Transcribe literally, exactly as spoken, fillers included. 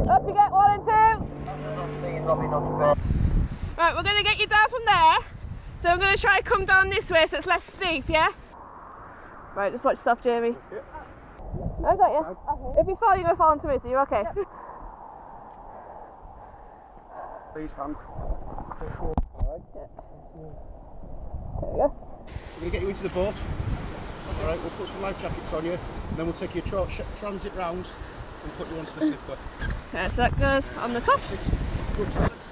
Up you get, one and two. Right, we're going to get you down from there. So I'm going to try and come down this way so it's less steep, yeah? Right, just watch yourself, Jamie. I got you. If you fall, you're going to fall onto me, so you're okay. Please, hand. Alright. There we go. We're going to get you into the boat. Alright, we'll put some life jackets on you, and then we'll take you a tra transit round and put you onto the slipper. Okay, so that goes on the top. Good.